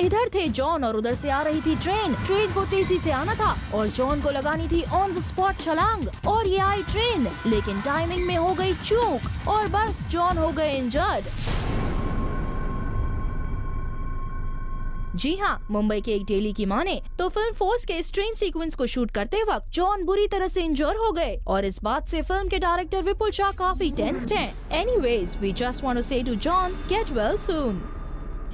इधर थे जॉन और उधर से आ रही थी ट्रेन। ट्रेन को तेजी से आना था और जॉन को लगानी थी ऑन द स्पॉट छलांग, और ये आई ट्रेन, लेकिन टाइमिंग में हो गई चूक और बस जॉन हो गए इंजर्ड। जी हाँ, मुंबई के एक डेली की माने तो फिल्म फोर्स के इस ट्रेन सीक्वेंस को शूट करते वक्त जॉन बुरी तरह से इंजर हो गए और इस बात से फिल्म के डायरेक्टर विपुल शाह काफी टेंस्ड हैं। Anyways, we just want to say to John, get well soon.